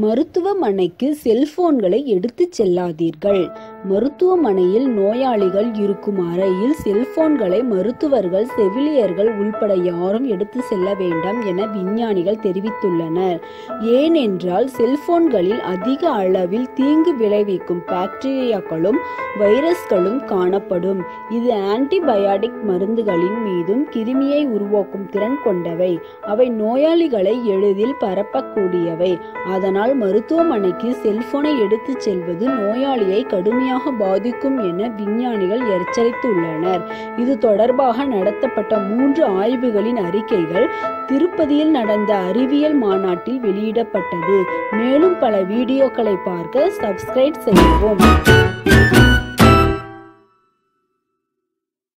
மருத்துவமனைக்கு செல்போன்களை எடுத்துச் செல்லாதீர்கள். மருத்துவமனையில் நோயாளிகள் இருக்கும் அறையில் செல்போன்களை மருத்துவர்கள், செவிலியர்கள் உள்பட யாரும் எடுத்து செல்ல வேண்டாம் என விஞ்ஞானிகள் தெரிவித்துள்ளனர். ஏனென்றால் செல்போன்களில் அதிக அளவில் தீங்கு விளைவிக்கும் பாக்டீரியாக்களும் வைரஸ்களும் காணப்படும். இது ஆன்டிபயாட்டிக் மருந்துகளின் மீதும் கிருமியை உருவாக்கும் திறன் கொண்டவை. அவை நோயாளிகளை எளிதில் பரப்பக்கூடியவை. அதனால் மருத்துவமனைக்கு செல்போனை எடுத்துச் செல்வது நோயாளியை கடுமையாக பாதிக்கும் என விஞ்ஞானிகள் எச்சரித்துள்ளனர். இது தொடர்பாக நடத்தப்பட்ட 3 ஆய்வுகளின் அறிக்கைகள் திருப்பதியில் நடந்த அறிவியல் மாநாட்டில் வெளியிடப்பட்டது. மேலும் பல வீடியோக்களை பார்க்க சப்ஸ்கிரைப் செய்யவும்.